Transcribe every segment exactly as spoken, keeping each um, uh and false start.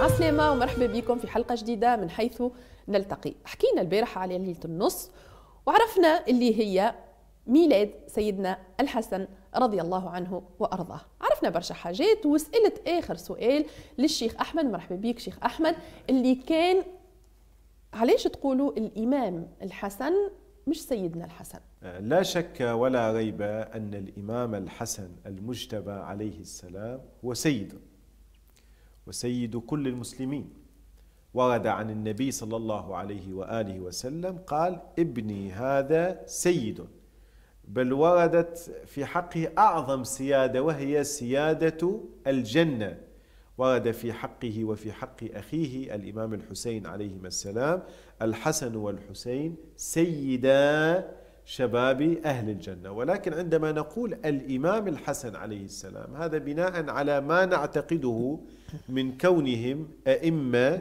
عسلامة ومرحبا بكم في حلقة جديدة من حيث نلتقي. حكينا البارحة على ليلة النص وعرفنا اللي هي ميلاد سيدنا الحسن رضي الله عنه وأرضاه. عرفنا برشا حاجات وسألت آخر سؤال للشيخ أحمد. مرحبا بك شيخ أحمد. اللي كان علاش تقولوا الإمام الحسن مش سيدنا الحسن؟ لا شك ولا ريب أن الإمام الحسن المجتبى عليه السلام هو سيد وسيد كل المسلمين. ورد عن النبي صلى الله عليه وآله وسلم قال: ابني هذا سيد، بل وردت في حقه أعظم سيادة وهي سيادة الجنة. ورد في حقه وفي حق أخيه الإمام الحسين عليهما السلام: الحسن والحسين سيدا شباب أهل الجنة. ولكن عندما نقول الإمام الحسن عليه السلام هذا بناء على ما نعتقده من كونهم أئمة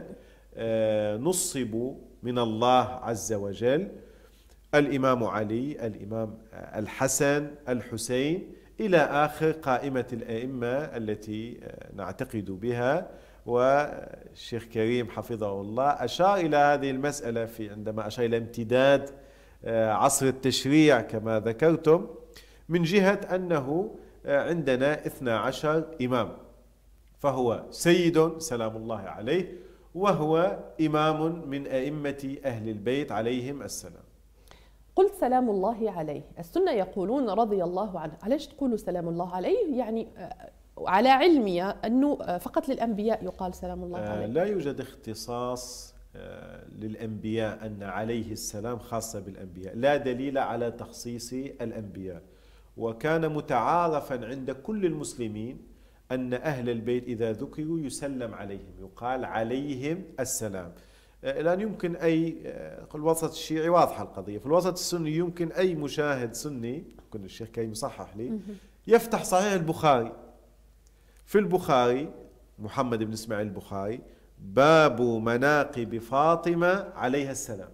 نصبوا من الله عز وجل، الإمام علي، الإمام الحسن، الحسين، إلى آخر قائمة الأئمة التي نعتقد بها. والشيخ كريم حفظه الله أشار إلى هذه المسألة في عندما أشار إلى امتداد عصر التشريع كما ذكرتم، من جهة أنه عندنا اثنى عشر إمام، فهو سيد سلام الله عليه وهو إمام من أئمة أهل البيت عليهم السلام. قلت سلام الله عليه، السنة يقولون رضي الله عنه، علاش تقولوا سلام الله عليه؟ يعني على علمي أنه فقط للأنبياء يقال سلام الله عليه. لا يوجد اختصاص للأنبياء أن عليه السلام خاصة بالأنبياء، لا دليل على تخصيص الأنبياء. وكان متعارفا عند كل المسلمين أن أهل البيت إذا ذكروا يسلم عليهم، يقال عليهم السلام. الآن يمكن أي، في الوسط الشيعي واضحة القضية، في الوسط السني يمكن أي مشاهد سني، يمكن الشيخ كريم يصحح لي، يفتح صحيح البخاري، في البخاري محمد بن إسماعيل البخاري باب مناقب فاطمة عليها السلام،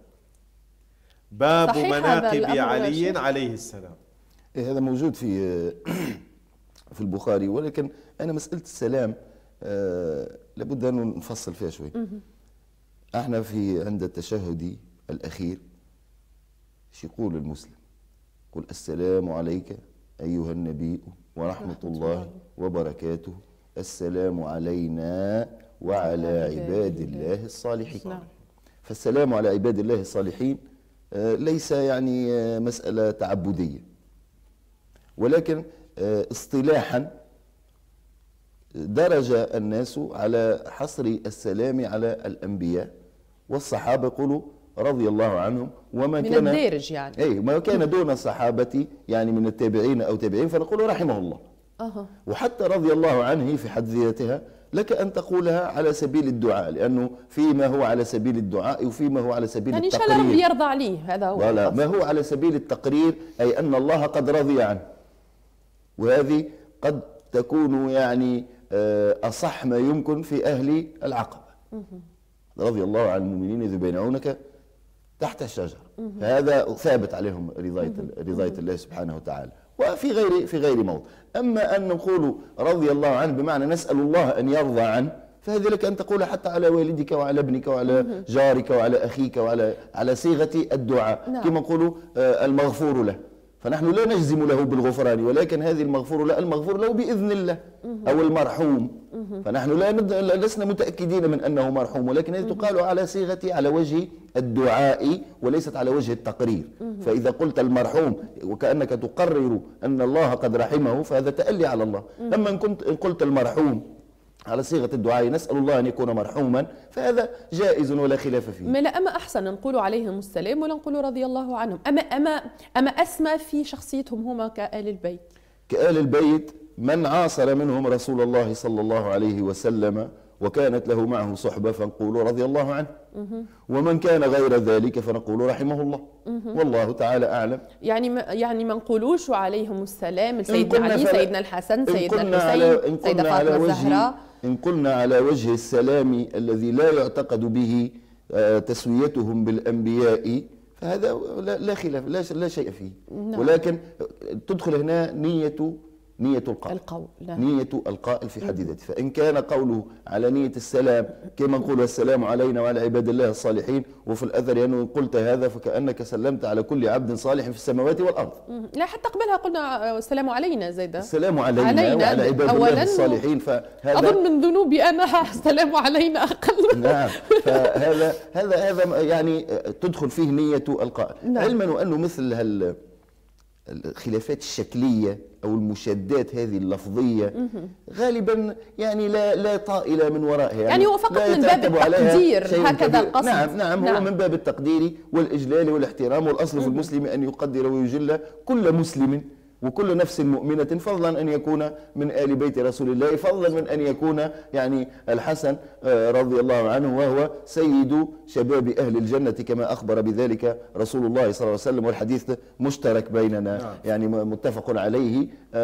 باب مناقب علي عليه السلام. إيه هذا موجود في في البخاري، ولكن أنا مسألة السلام آه لابد أن نفصل فيها شوي. احنا في عند التشهد الأخير شو يقول المسلم؟ يقول: السلام عليك أيها النبي ورحمة الله وبركاته، السلام علينا وعلى عباد الله الصالحين. فالسلام على عباد الله الصالحين ليس يعني مسألة تعبدية، ولكن اصطلاحا درج الناس على حصر السلام على الأنبياء، والصحابة يقولوا رضي الله عنهم، وما من كان الدارج يعني أي ما كان دون الصحابة يعني من التابعين أو تابعين فنقول رحمه الله. أه. وحتى رضي الله عنه في حد ذاتها لك أن تقولها على سبيل الدعاء، لأنه فيما هو على سبيل الدعاء وفيما هو على سبيل يعني التقرير، يعني إن شاء الله ربي يرضى عليه، هذا هو. لا ما هو على سبيل التقرير أي أن الله قد رضي عنه، وهذه قد تكون يعني أصح ما يمكن في أهل العقبة. رضي الله عن المؤمنين إذ يبايعونك تحت الشجرة، فهذا ثابت عليهم رضاية رضاية الله سبحانه وتعالى، وفي غير في غير موضع. أما أن نقول رضي الله عنه بمعنى نسأل الله أن يرضى عنه، فهذه لك أن تقول حتى على والدك وعلى ابنك وعلى جارك وعلى أخيك وعلى على صيغة الدعاء. نعم. كما نقولوا المغفور له، فنحن لا نجزم له بالغفران، ولكن هذه المغفور له المغفور له بإذن الله، أو المرحوم، فنحن لا ند... لسنا متأكدين من أنه مرحوم، ولكن هذه تقال على صيغة على وجه الدعاء وليست على وجه التقرير. فإذا قلت المرحوم وكأنك تقرر أن الله قد رحمه فهذا تألي على الله. أما إن كنت إن قلت المرحوم على صيغة الدعاء نسأل الله أن يكون مرحوما فهذا جائز ولا خلاف فيه. ما لا أما أحسن نقول عليهم السلام ولا نقول رضي الله عنهم؟ أما أما أما أسمى في شخصيتهم هما كآل البيت. كآل البيت من عاصر منهم رسول الله صلى الله عليه وسلم وكانت له معه صحبة فنقول رضي الله عنه، ومن كان غير ذلك فنقول رحمه الله، والله تعالى أعلم. يعني ما يعني ما نقولوش عليهم السلام سيدنا علي، سيدنا الحسن، سيدنا الحسين، سيدة فاطمة الزهراء. إن قلنا على وجه السلام الذي لا يعتقد به تسويتهم بالأنبياء فهذا لا خلاف، لا شيء فيه. ولكن تدخل هنا نية نية القائل القول نعم. نية القائل في حد ذاته. فإن كان قوله على نية السلام كما نقول السلام علينا وعلى عباد الله الصالحين، وفي الأثر يعني إن قلت هذا فكأنك سلمت على كل عبد صالح في السماوات والأرض. لا حتى قبلها قلنا السلام علينا زيدا، السلام علينا, علينا وعلى عباد الله الصالحين. فهذا أظن من ذنوبي أنا السلام علينا أقل. نعم. فهذا هذا هذا يعني تدخل فيه نية القائل. نعم. علما وأنه مثل هال الخلافات الشكلية أو المشادات هذه اللفظية غالبا يعني لا لا طائل من ورائها، يعني, يعني هو فقط من باب التقدير هكذا القصد. نعم نعم, نعم هو من باب التقدير والإجلال والاحترام، والأصل في المسلم أن يقدر ويجل كل مسلم وكل نفس مؤمنة، فضلا أن يكون من آل بيت رسول الله، فضلا من أن يكون يعني الحسن رضي الله عنه وهو سيد شباب أهل الجنة كما أخبر بذلك رسول الله صلى الله عليه وسلم، والحديث مشترك بيننا نعم. يعني متفق عليه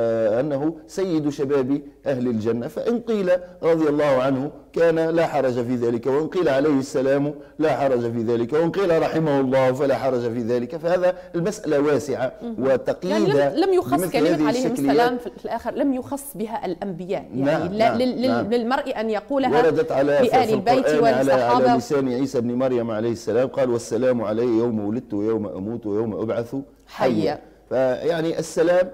أنه سيد شباب أهل الجنة. فإن قيل رضي الله عنه كان لا حرج في ذلك، وإن قيل عليه السلام لا حرج في ذلك، وإن قيل رحمه الله فلا حرج في ذلك. فهذا المسألة واسعة وتقييد يعني لم يخص كلمة عليهم السلام في الآخر، لم يخص بها الأنبياء، يعني نعم لا نعم لل نعم للمرء أن يقولها وردت على بآل البيت والصحابة على, على لسان عيسى بن مريم عليه السلام، قال والسلام علي يوم ولدت ويوم أموت ويوم أبعث حيا. فيعني السلام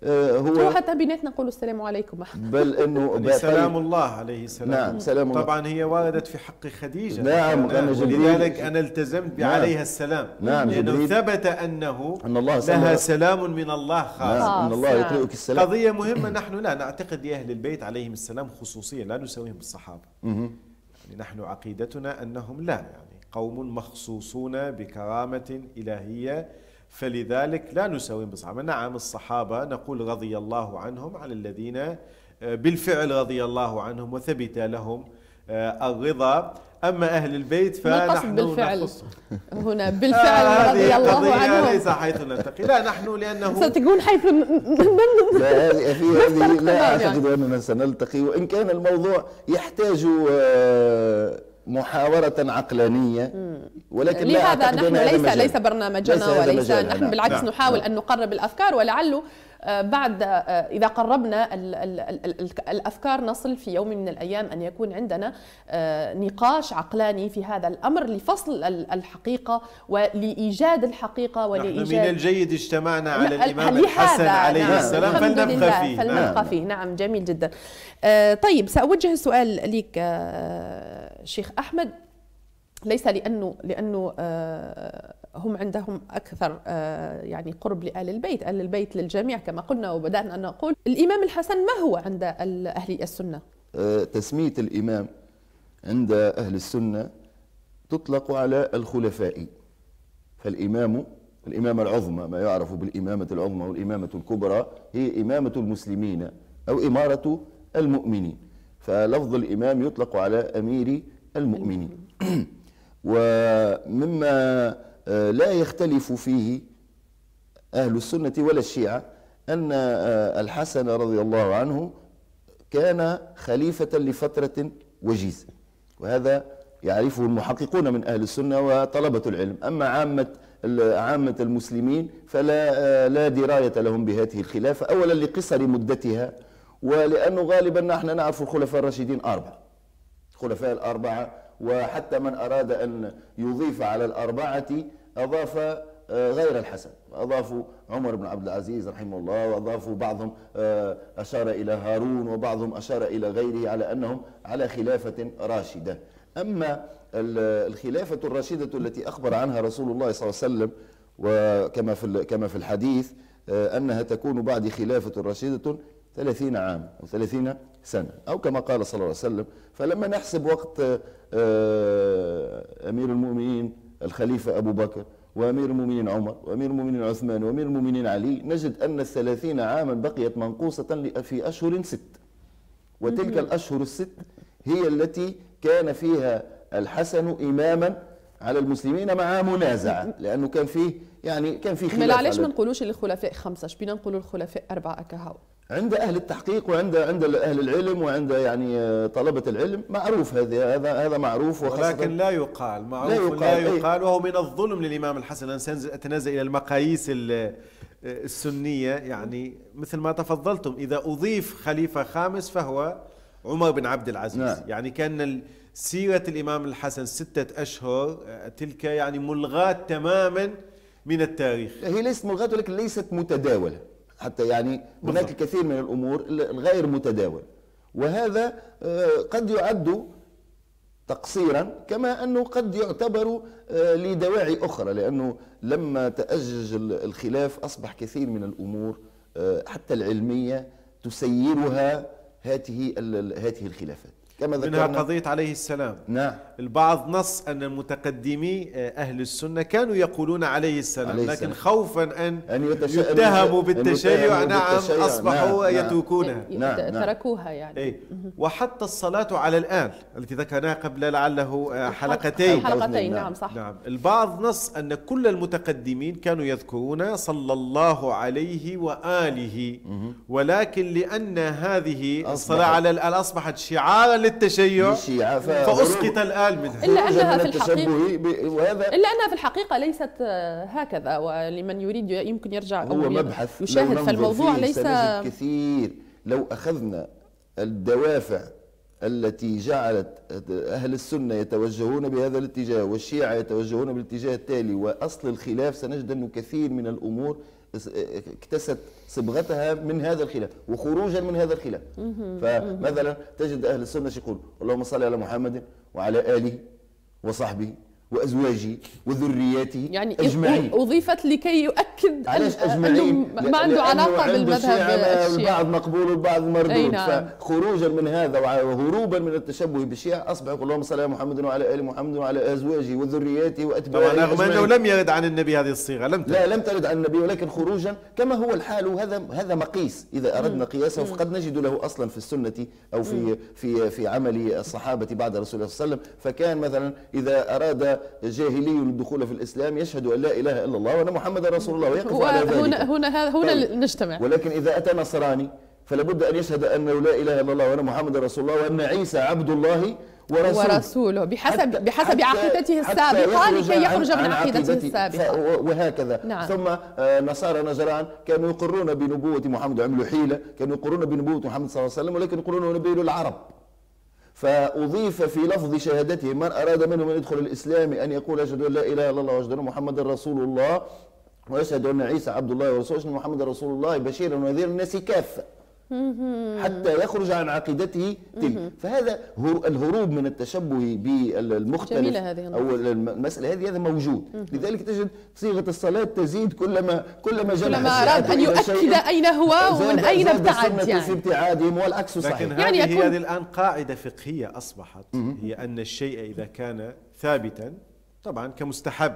هو حتى بيناتنا نقول السلام عليكم، بل انه يعني سلام الله عليه السلام. نعم سلام الله. طبعا هي وردت في حق خديجه. نعم ولذلك انا التزمت بعليها نعم السلام. نعم لانه ثبت انه أن الله لها سلام من الله خاص. نعم ان الله يقرئك السلام. قضيه مهمه، نحن لا نعتقد لاهل البيت عليهم السلام خصوصيه، لا نساويهم بالصحابه. يعني نحن عقيدتنا انهم لا يعني قوم مخصوصون بكرامه الهيه، فلذلك لا نساويهم بالصحابة. نعم الصحابة نقول رضي الله عنهم على الذين بالفعل رضي الله عنهم وثبت لهم الرضا. أما أهل البيت فنحن بالفعل هنا بالفعل رضي الله عنهم ليس حيث نلتقي، لا نحن لأنه ستكون حيث لا هذه في هذه لا أعتقد أننا سنلتقي، وإن كان الموضوع يحتاج محاورة عقلانية، ولكن لهذا نحن ليس ليس برنامجنا وليس نحن نعم. بالعكس نعم. نحاول نعم. أن نقرب الأفكار، ولعله بعد إذا قربنا ال ال ال الأفكار نصل في يوم من الأيام أن يكون عندنا نقاش عقلاني في هذا الأمر لفصل الحقيقة ولإيجاد الحقيقة ولإيجاد. نحن من الجيد اجتمعنا على الإمام الحسن عليه نعم. السلام فلنبقى فيه فلنبقى نعم. فيه نعم جميل جدا. طيب سأوجه السؤال لك شيخ أحمد، ليس لأنه لأنه هم عندهم أكثر يعني قرب لآل البيت، آل البيت للجميع كما قلنا وبدأنا أن نقول. الإمام الحسن ما هو عند أهل السنة؟ تسمية الإمام عند أهل السنة تطلق على الخلفاء، فالإمام الإمامة العظمى ما يعرف بالإمامة العظمى والإمامة الكبرى هي إمامة المسلمين أو إمارة المؤمنين، فلفظ الإمام يطلق على أمير المؤمنين. ومما لا يختلف فيه أهل السنة ولا الشيعة أن الحسن رضي الله عنه كان خليفة لفترة وجيزة، وهذا يعرفه المحققون من أهل السنة وطلبة العلم. أما عامة عامة المسلمين فلا لا دراية لهم بهذه الخلافة، أولا لقصر مدتها، ولأنه غالبا نحن نعرف الخلفاء الراشدين أربعة، الخلفاء الأربعة، وحتى من أراد أن يضيف على الأربعة أضاف غير الحسن، أضافوا عمر بن عبد العزيز رحمه الله، وأضافوا بعضهم أشار إلى هارون، وبعضهم أشار إلى غيره على أنهم على خلافة راشدة. أما الخلافة الراشدة التي أخبر عنها رسول الله صلى الله عليه وسلم وكما في كما في الحديث أنها تكون بعد خلافة راشدة ثلاثين عام أو ثلاثين سنة، أو كما قال صلى الله عليه وسلم. فلما نحسب وقت أمير المؤمنين الخليفة أبو بكر، وأمير المؤمنين عمر، وأمير المؤمنين عثمان، وأمير المؤمنين علي، نجد أن الثلاثين عاما بقيت منقوصة في أشهر ست، وتلك الأشهر الست هي التي كان فيها الحسن إماما على المسلمين مع منازعة، لأنه كان فيه يعني كان فيه خلاف. علاش ما نقولوش الخلفاء خمسة، اش بينا نقولوا الخلفاء أربعة كهو؟ عند أهل التحقيق وعند عند أهل العلم وعند يعني طلبة العلم معروف، هذا هذا هذا معروف، ولكن لا يقال معروف لا يقال, لا يقال وهو من الظلم للإمام الحسن أن أتنازل إلى المقاييس السنية يعني مثل ما تفضلتم، إذا أضيف خليفة خامس فهو عمر بن عبد العزيز. نعم. يعني كان سيرة الإمام الحسن ستة أشهر تلك يعني ملغاة تماما من التاريخ. هي ليست ملغاة ولكن ليست متداولة حتى، يعني هناك الكثير من الأمور الغير متداولة، وهذا قد يعد تقصيرا كما أنه قد يعتبر لدواعي أخرى، لأنه لما تأجج الخلاف أصبح كثير من الأمور حتى العلمية تسيرها هذه هذه الخلافات كما ذكرنا، منها قضية عليه السلام. نعم. البعض نص أن المتقدمي أهل السنة كانوا يقولون عليه السلام، عليه لكن السلام. خوفا أن, أن يتهموا بالتشيع نعم أصبحوا نعم. يتركونها. نعم. تركوها يعني. إيه؟ وحتى الصلاة على الآن التي ذكرناها قبل لعله حلقتين حلقتين نعم صح. نعم. البعض نص أن كل المتقدمين كانوا يذكرون صلى الله عليه وآله، ولكن لأن هذه الصلاة على الآل أصبحت شعارا التشيع فأسقط الآل منها. إلا أنها في الحقيقة إلا أنها في الحقيقة ليست هكذا، ولمن يريد يمكن يرجع هو مبحث يشاهد، فالموضوع ليس كثير. لو أخذنا الدوافع التي جعلت أهل السنة يتوجهون بهذا الاتجاه والشيعة يتوجهون بالاتجاه التالي وأصل الخلاف، سنجد أنه كثير من الأمور اكتست صبغتها من هذا الخلاف وخروجا من هذا الخلاف. فمثلا تجد أهل السنة يقول اللهم صل على محمد وعلى آله وصحبه وأزواجه وذرياته يعني أجمعين. أضيفت لكي يؤكد أنه ما عنده علاقة بالمذهب الشيعي، البعض مقبول والبعض مردود. فخروجا من هذا وهروبا من التشبه بالشيعة أصبح اللهم صل على محمد وعلى آل محمد وعلى أزواجه وذرياته وأتباعه. رغم أنه لم يرد عن النبي هذه الصيغة، لم ترد. لا لم ترد عن النبي، ولكن خروجا كما هو الحال. وهذا هذا مقيس إذا أردنا قياسه، فقد نجد له أصلا في السنة أو في في في عمل الصحابة بعد رسول الله صلى الله عليه وسلم. فكان مثلا إذا أراد جاهلي الدخول في الإسلام يشهد أن لا إله إلا الله وأن محمد رسول الله ويقف على ذلك. هنا هنا هنا نجتمع. ولكن إذا أتى نصراني فلابد أن يشهد أنه لا إله إلا الله وأن محمد رسول الله وأن عيسى عبد الله ورسوله, ورسوله بحسب بحسب عقيدته السابقة لكي يخرج من عقيدته السابقة. وهكذا. نعم. ثم نصارى نجران كانوا يقرون بنبوة محمد وعملوا حيلة، كانوا يقرون بنبوة محمد صلى الله عليه وسلم ولكن يقولون نبي للعرب. فأضيف في لفظ شهادته من أراد منهم أن يدخل الإسلام أن يقول أشهد أن لا إله إلا الله وأشهد أن محمدا رسول الله وأشهد أن عيسى عبد الله ورسوله وأشهد أن محمدا رسول الله بشيرا ونذيرا الناس كافة حتى يخرج عن عقيدته تلك. فهذا الهروب من التشبه بالمختلف أو المسألة هذه هذا موجود. لذلك تجد صيغة الصلاة تزيد كلما كلما جلح كلما أراد أن يؤكد أين هو ومن أين ابتعد، يعني في ابتعادهم والعكس صحيح. لكن هذه يعني هذه الآن قاعدة فقهية أصبحت، هي أن الشيء إذا كان ثابتا طبعا كمستحب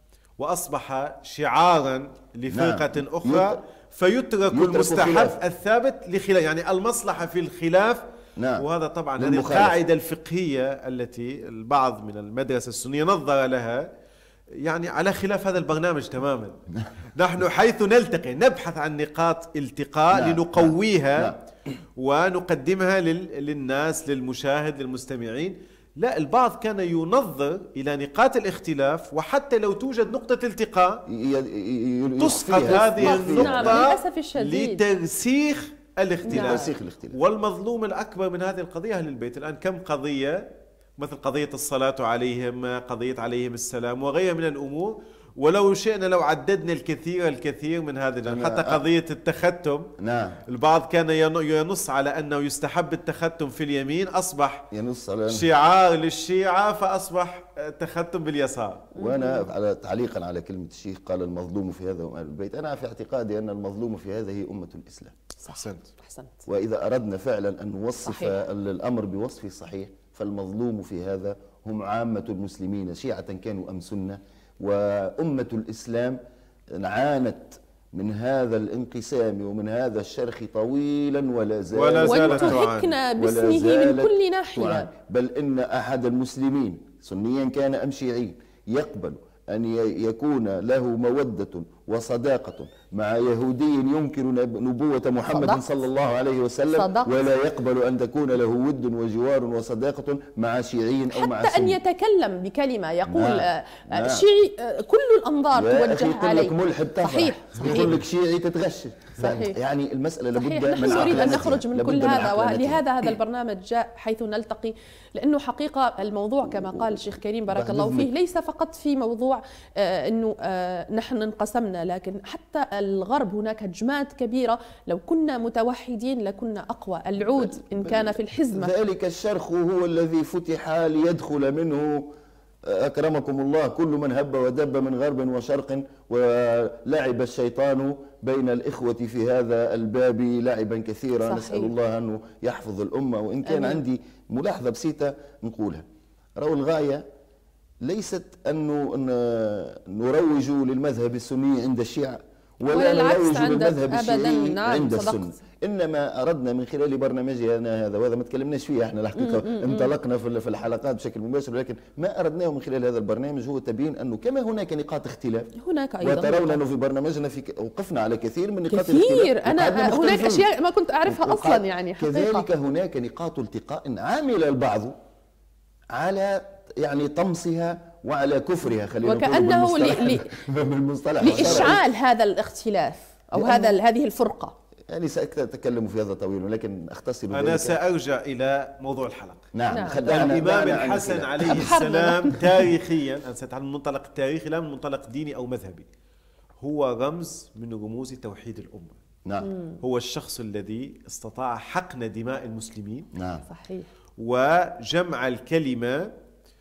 وأصبح شعارا لفرقة نعم. أخرى فيترك المستحب خلاف. الثابت لخلاف، يعني المصلحة في الخلاف. نعم. وهذا طبعا هذه القاعدة الفقهية التي البعض من المدرسة السنية نظر لها يعني على خلاف هذا البرنامج تماما. نحن حيث نلتقي نبحث عن نقاط التقاء نعم. لنقويها نعم. ونقدمها للناس للمشاهد للمستمعين. لا، البعض كان ينظر إلى نقاط الاختلاف وحتى لو توجد نقطة التقاء تسقط هذه النقطة لترسيخ الاختلاف. والمظلوم الأكبر من هذه القضية أهل البيت. الآن كم قضية مثل قضية الصلاة عليهم، قضية عليهم السلام وغيرها من الأمور، ولو شئنا لو عددنا الكثير الكثير من هذه، حتى قضية التختم. نعم. البعض كان ينص على أنه يستحب التختم في اليمين، أصبح ينص على شعار للشيعة فأصبح التختم باليسار. وأنا على تعليقا على كلمة الشيخ قال المظلوم في هذا هم أهل البيت، أنا في اعتقادي أن المظلوم في هذا هي أمة الإسلام. أحسنت. أحسنت. وإذا أردنا فعلا أن نوصف صحيح. الأمر بوصفه الصحيح فالمظلوم في هذا هم عامة المسلمين شيعة كانوا أم سنة. وأمة الإسلام عانت من هذا الانقسام ومن هذا الشرخ طويلا ولا زالت ولا زالت وانتهكنا باسمه من كل ناحية. بل إن أحد المسلمين سنيا كان أم شيعيا يقبل أن يكون له مودة وصداقة مع يهودي ينكر نبوة محمد صدقت. صلى الله عليه وسلم، صدقت. ولا يقبل أن تكون له ود وجوار وصداقة مع شيعي أو مع حتى أن سني. يتكلم بكلمة يقول نعم. آه، نعم. الشيعي آه، كل الأنظار يا أخي توجه يقول عليه. لك ملحد تفرح، صحيح يقول صحيح لك شيعي تتغش. صحيح. يعني المسألة لابد صحيح. من نحن نريد أن عقلانيتها. نخرج من لابد كل هذا، عقلانيتها. ولهذا هذا البرنامج جاء حيث نلتقي، لأنه حقيقة الموضوع كما قال الشيخ كريم بارك بعد الله إذنك. فيه ليس فقط في موضوع آه، أنه آه، نحن انقسمنا، لكن حتى الغرب هناك هجمات كبيرة. لو كنا متوحدين لكنا أقوى. العود إن كان في الحزمة. ذلك الشرخ هو الذي فتح ليدخل منه أكرمكم الله كل من هب ودب من غرب وشرق، ولعب الشيطان بين الإخوة في هذا الباب لعبا كثيرا. صحيح. نسأل الله أنه يحفظ الأمة. وإن كان أمين. عندي ملاحظة بسيطة نقولها، رأوا الغاية ليست أن نروج للمذهب السني عند الشيعة، ولا ولا العكس نروج عند- للمذهب أبداً. الشيعي نعم، عند صدقت. السنة. انما اردنا من خلال برنامجنا هذا، وهذا ما تكلمناش فيه احنا الحقيقه، انطلقنا في في الحلقات بشكل مباشر، لكن ما اردناه من خلال هذا البرنامج هو تبيين انه كما هناك نقاط اختلاف، هناك أيضا وترون انه في برنامجنا في وقفنا على كثير من نقاط الاختلاف. كثير. أنا وقعدنا هناك مختلفين. أشياء ما كنت أعرفها وقع- أصلا يعني حقيقة. كذلك هناك نقاط التقاء عامل البعض على يعني طمسها وعلى كفرها، خلينا نقول وكأنه بالمصطلح- ل- بالمصطلح لإشعال هذا الاختلاف أو لأن- هذا هذه الفرقة. يعني سأتكلم في هذا طويل، ولكن أختصر أنا ذلك. سأرجع إلى موضوع الحلقة. نعم, نعم. خدعنا الإمام دعنا عن الحسن الخلاف. عليه أبحرنا. السلام تاريخيا، أنا سأتعلم من منطلق تاريخي لا من منطلق ديني أو مذهبي، هو رمز من رموز توحيد الأمة. نعم هو الشخص الذي استطاع حقن دماء المسلمين نعم صحيح. وجمع الكلمة،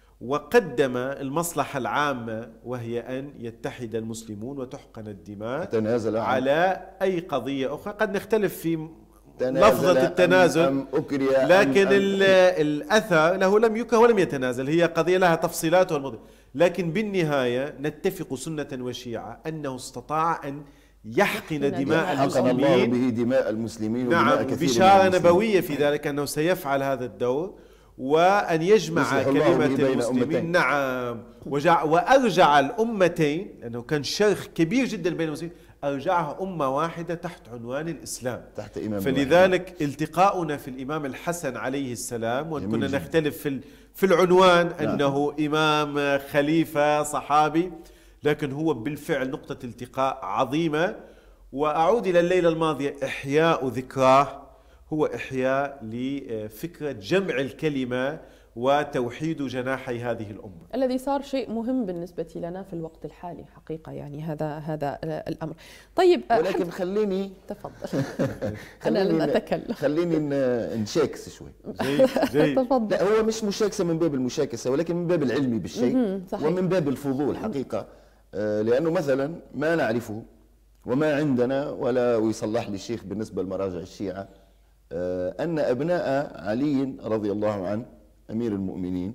وقدم المصلحة العامة وهي أن يتحد المسلمون وتحقن الدماء تنازل عن- على أي قضية أخرى. قد نختلف في تنازل لفظة أم- التنازل، أم أكري أم- لكن أم- ال- الأثر له لم يكره ولم يتنازل. هي قضية لها تفصيلات والمضي، لكن بالنهاية نتفق سنة وشيعة أنه استطاع أن يحقن يحقن دماء دماء حقن الله المسلمين. به دماء المسلمين ودماء نعم، كثير من بشارة المسلمين. نبوية في ذلك أنه سيفعل هذا الدور، وأن يجمع يصلح الله كلمة به بين المسلمين. أمتين. نعم، وجع وأرجع الأمتين، لأنه كان شرخ كبير جدا بين المسلمين، أرجعها أمة واحدة تحت عنوان الإسلام. تحت إمام فلذلك واحد. التقاؤنا في الإمام الحسن عليه السلام، وإن كنا جداً. نختلف في في العنوان نعم. أنه إمام خليفة صحابي، لكن هو بالفعل نقطة التقاء عظيمة. وأعود إلى الليلة الماضية، إحياء ذكراه هو إحياء لفكرة جمع الكلمة وتوحيد جناحي هذه الأمة، الذي صار شيء مهم بالنسبة لنا في الوقت الحالي حقيقة. يعني هذا هذا الأمر. طيب ولكن أحب- خليني تفضل. أنا لم أتكلم. خليني ن- نشاكس شوي. جيد جيد. تفضل. لا، هو مش مشاكسة من باب المشاكسة، ولكن من باب العلمي بالشيء، مهم، صحيح. ومن باب الفضول حقيقة. آه، لأنه مثلا ما نعرفه وما عندنا، ولا ويصلح لي الشيخ بالنسبة لمراجع الشيعة، آه، أن أبناء علي رضي الله عنه أمير المؤمنين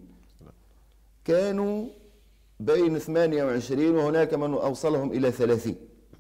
كانوا بين ثمانية وعشرين، وهناك من أوصلهم إلى ثلاثين.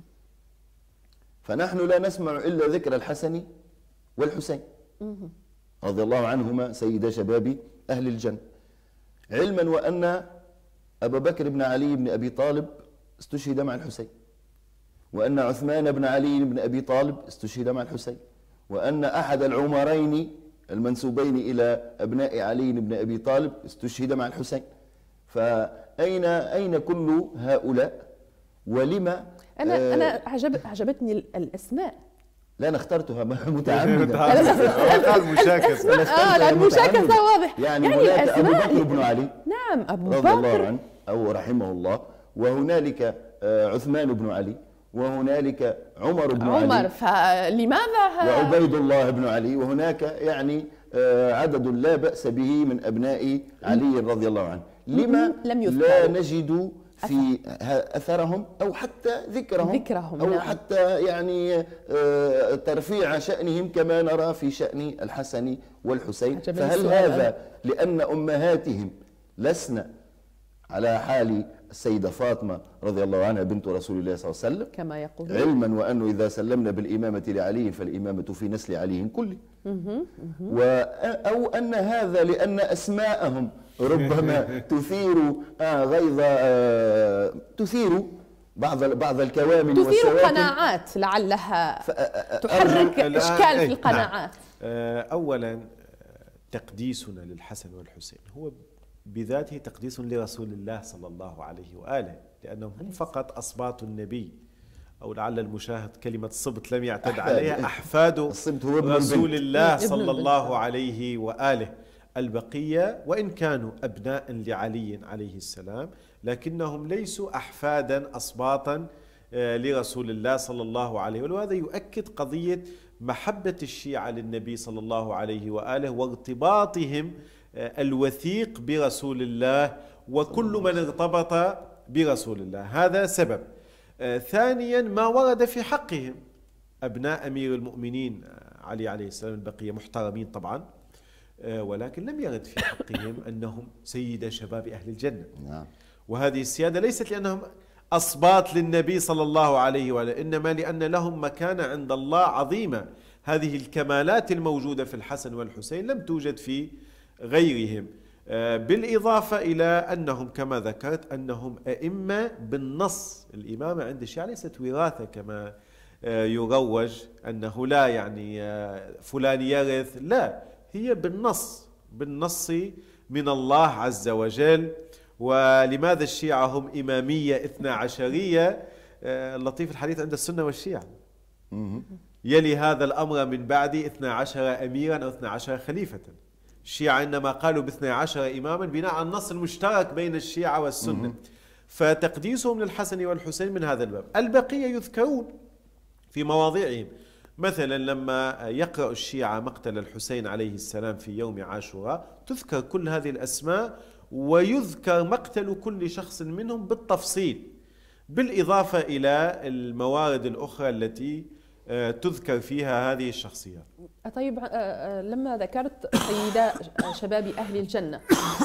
فنحن لا نسمع إلا ذكر الحسن والحسين رضي الله عنهما سيدا شباب أهل الجنة، علما وأن أبا بكر بن علي بن أبي طالب استشهد مع الحسين، وأن عثمان بن علي بن أبي طالب استشهد مع الحسين، وأن أحد العمرين المنسوبين إلى أبناء علي بن أبي طالب استشهد مع الحسين. فأين أين كل هؤلاء ولما؟ أنا آه أنا عجب عجبتني الأسماء. لا، أنا اخترتها متعمدا. قال مشاكسة. آه لا، المشاكسة واضح. يعني, يعني هناك أبو الأسماء بكر بن علي نعم أبو رضي الله بكر عنه أو رحمه الله، وهنالك آه، عثمان بن علي، وهنالك عمر بن عمر. علي، فلماذا ه- وعبيد الله بن علي، وهناك يعني آه، عدد لا بأس به من أبناء علي رضي الله عنه. لما لم لا يذكروا نجد في ه- أثرهم أو حتى ذكرهم ذكرهم، أو نعم. حتى يعني آه، ترفيع شأنهم كما نرى في شأن الحسن والحسين؟ عجبني فهل السؤال هذا أنا. لأن أمهاتهم لسن على حال السيدة فاطمة رضي الله عنها بنت رسول الله صلى الله عليه وسلم، كما يقول علما وأنه إذا سلمنا بالإمامة لعلي فالإمامة في نسل علي كله، و أو أن هذا لأن أسماءهم ربما تثير آه غيظ آه تثير بعض بعض الكوامن تثير والسواكن قناعات لعلها ف- تحرك الآن- إشكال إيه، في القناعات. نعم. أولا تقديسنا للحسن والحسين هو بذاته تقديس لرسول الله صلى الله عليه وآله، لأنهم هم فقط أصباط النبي، أو لعل المشاهد كلمة صبت لم يعتد أحفاد. عليها، أحفاد الصبت هو ابن رسول البنت. الله ابن صلى البنت. الله عليه وآله. البقية وإن كانوا أبناء لعلي عليه السلام لكنهم ليسوا أحفادا أصباطا لرسول الله صلى الله عليه وآله، وهذا يؤكد قضية محبة الشيعة للنبي صلى الله عليه وآله وارتباطهم الوثيق برسول الله وكل من ارتبط برسول الله. هذا سبب. ثانيا ما ورد في حقهم، أبناء أمير المؤمنين علي عليه السلام البقية محترمين طبعا، ولكن لم يرد في حقهم أنهم سيد شباب أهل الجنة. نعم. وهذه السيادة ليست لأنهم أصباط للنبي صلى الله عليه وآله، إنما لأن لهم مكانة عند الله عظيمة. هذه الكمالات الموجودة في الحسن والحسين لم توجد في غيرهم، بالإضافة إلى أنهم كما ذكرت أنهم أئمة بالنص. الإمامة عند الشيعة ليست وراثة كما يروج أنه لا يعني فلان يرث، لا، هي بالنص بالنص من الله عز وجل. ولماذا الشيعة هم إمامية اثنا عشرية؟ اللطيف الحديث عند السنة والشيعة، يلي هذا الأمر من بعد اثنا عشر أميرا أو اثنا عشر خليفة. الشيعة إنما قالوا باثني عشر إماما بناء على النص المشترك بين الشيعة والسنة، فتقديسهم للحسن والحسين من هذا الباب. البقية يذكرون في مواضيعهم، مثلا لما يقرأ الشيعة مقتل الحسين عليه السلام في يوم عاشوراء تذكر كل هذه الأسماء ويذكر مقتل كل شخص منهم بالتفصيل، بالإضافة إلى الموارد الأخرى التي تذكر فيها هذه الشخصيات. طيب لما ذكرت سيدة شباب أهل الجنة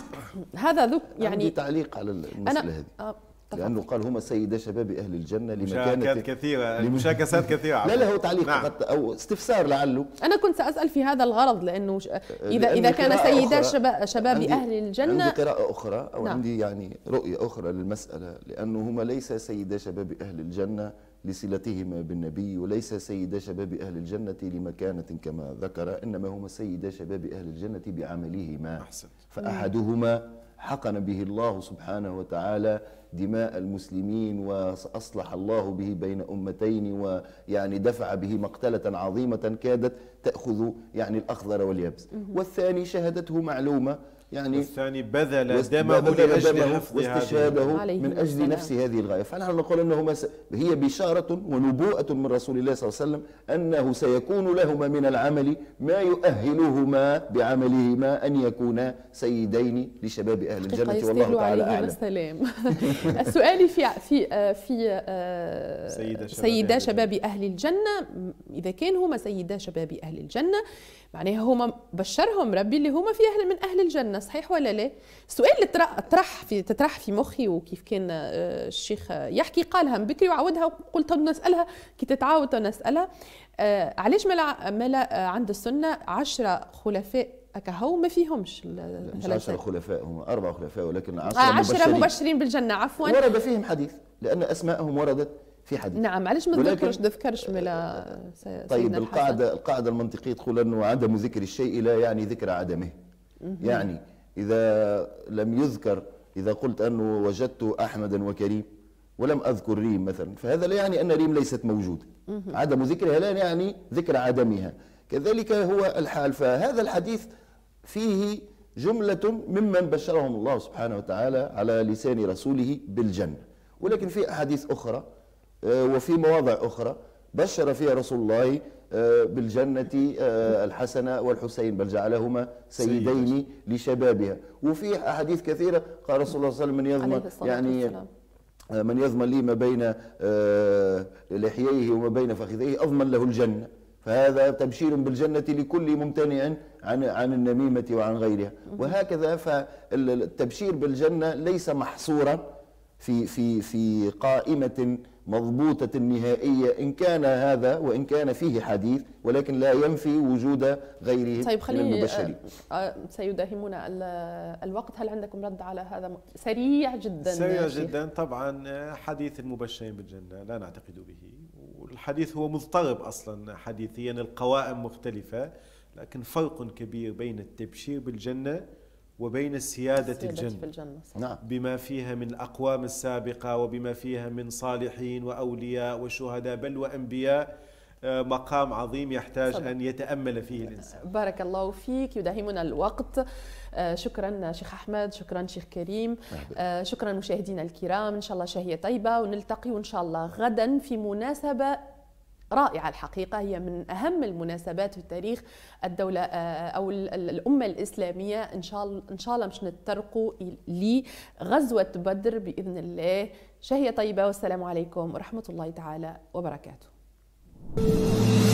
هذا ذك يعني عندي تعليق على المسألة هذه، آه لأنه قال هما سيدة شباب أهل الجنة مشاكسات كثيرة، المشاكسات كثيرة. لا لا هو تعليق نعم. فقط أو استفسار لعله. أنا كنت سأسأل في هذا الغرض، لأنه إذا إذا كان سيدة شباب, شباب أهل الجنة، عندي قراءة أخرى أو نعم. عندي يعني رؤية أخرى للمسألة، لأنه هما ليس سيدة شباب أهل الجنة لصلتهما بالنبي، وليس سيدة شباب أهل الجنة لمكانة كما ذكر، إنما هما سيدة شباب أهل الجنة بعملهما. أحسن. فأحدهما حقن به الله سبحانه وتعالى دماء المسلمين وأصلح الله به بين أمتين، ويعني دفع به مقتلة عظيمة كادت تأخذ يعني الأخضر واليابس. والثاني شهادته معلومة، يعني والثاني بذل دمه لأجل حفظ واستشهاده عليه من أجل السلام. نفس هذه الغاية. فنحن نقول أنه هي بشارة ونبوءة من رسول الله صلى الله عليه وسلم أنه سيكون لهما من العمل ما يؤهلهما بعملهما أن يكونا سيدين لشباب أهل الجنة، والله تعالى أعلم. السلام. سؤالي في في في سيدة شباب, سيدة أهل, شباب أهل الجنة، إذا كان هما سيدة شباب أهل الجنة معناها هما بشرهم ربي اللي هما في أهل من أهل الجنة، صحيح ولا لا؟ السؤال اللي تطرح في تطرح في مخي، وكيف كان الشيخ يحكي قالها من بكري وعودها وقلت نسألها كي تتعاود نسألها، آه علاش ملا ملا عند السنة عشرة خلفاء أكهو ما فيهمش مش عشرة خلفاء، هم أربع خلفاء، ولكن عشرة, عشرة مبشرين. مبشرين بالجنة عفوا، ورد فيهم حديث لأن أسماءهم وردت في حديث. نعم، علاش ما تذكرش تذكرش ملا سيدنا طيب الحسن؟ القاعدة القاعدة المنطقية تقول أنه عدم ذكر الشيء لا يعني ذكر عدمه. يعني إذا لم يذكر، إذا قلت أنه وجدت أحمدا وكريم ولم أذكر ريم مثلا، فهذا لا يعني أن ريم ليست موجودة. عدم ذكرها لا يعني ذكر عدمها، كذلك هو الحال. فهذا الحديث فيه جملة ممن بشرهم الله سبحانه وتعالى على لسان رسوله بالجنة، ولكن في أحاديث أخرى وفي مواضع أخرى بشر فيها رسول الله بالجنة الحسن والحسين، بل جعلهما سيدين لشبابها. وفي أحاديث كثيرة قال رسول الله صلى الله عليه وسلم من يضمن يعني من يضمن لي ما بين لحييه وما بين فخذيه أضمن له الجنة. فهذا تبشير بالجنة لكل ممتنع عن عن النميمة وعن غيرها. وهكذا فالتبشير بالجنة ليس محصورا في في في قائمة مضبوطة نهائية، إن كان هذا وإن كان فيه حديث، ولكن لا ينفي وجود غيره طيب من المبشرين. سيداهمنا الوقت، هل عندكم رد على هذا سريع جدا؟ سريع جدا. طبعا حديث المبشرين بالجنة لا نعتقد به، والحديث هو مضطرب أصلا حديثيا، القوائم مختلفة، لكن فرق كبير بين التبشير بالجنة وبين السيادة, السيادة الجنة, في الجنة نعم. بما فيها من الأقوام السابقة وبما فيها من صالحين وأولياء وشهداء بل وأنبياء، مقام عظيم يحتاج صدق. أن يتأمل فيه الإنسان. بارك الله فيك، يداهمنا الوقت. شكرا شيخ أحمد، شكرا شيخ كريم، شكرا مشاهدينا الكرام. إن شاء الله شهية طيبة، ونلتقي وإن شاء الله غدا في مناسبة رائعة الحقيقة، هي من أهم المناسبات في تاريخ الدولة أو الأمة الإسلامية. إن شاء الله إن شاء الله مش نتطرقوا لغزوة بدر بإذن الله. شهية طيبة، والسلام عليكم ورحمة الله تعالى وبركاته.